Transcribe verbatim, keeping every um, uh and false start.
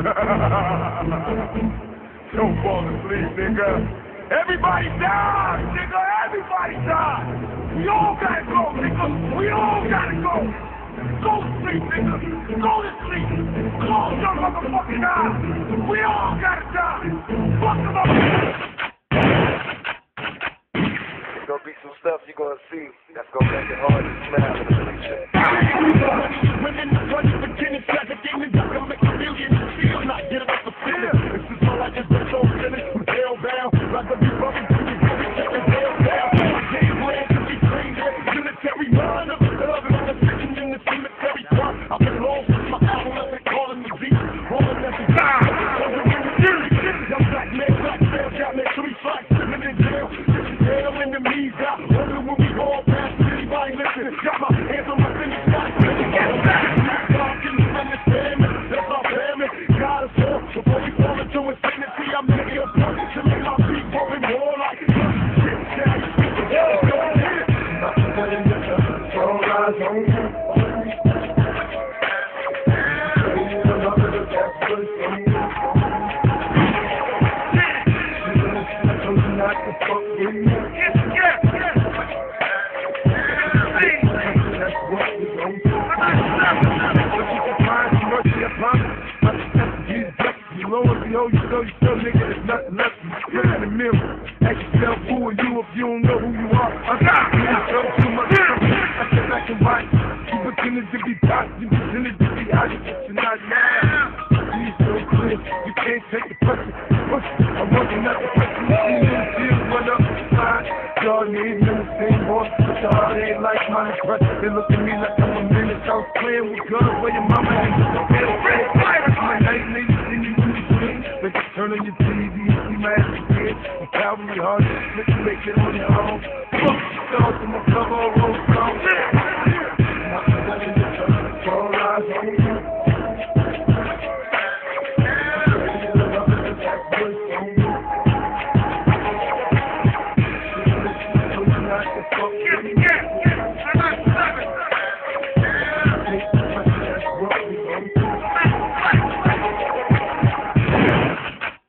Don't fall asleep, nigga. Everybody die, nigga. Everybody die. We all gotta go, nigga. We all gotta go. Go to sleep, nigga. Go to sleep. Close your motherfucking eyes. We all gotta die. Fuck them up. There's gonna be some stuff you're gonna see that's gonna make it hard to smile in the future. Women running for tennis, trafficking, and I'm gonna make a million. Feel not get up for fear. This is all I just been so finished. Hellbound, rather be bumping to me, baby, check the hell down. My game plan to be crazy. Unitary mind of the love and I'm a section in the cemetery park. I've been lost with my album, I've been calling the beat. Rolling at the time. Young black man, black man, got me three strikes, living in jail. Hell in the knees out. Only when we all pass anybody listen. Got my hands on my fingers, got it. That's our family. God is all. Before we fall into infinity, I'm making a point to make my feet rolling more like shit. All eyes on you. You know you still nigga, there's nothing left. You in the mirror. Ask yourself who are you if you don't know who you are. I got you so too much. I said black and white. You pretended to be pop, you pretended to be hot, but you're not now. You so clear, you can't take the pressure. Push it, I want you not to press me. You need to run up the side. Y'all need me the same boy, but your heart ain't like mine. They look at me like I'm a minute. I was playing with guns where your mama ain't just a real friend. My night niggas see you. They can turn on your T V and see my ass again. I'm Calvary hard, make it on your own.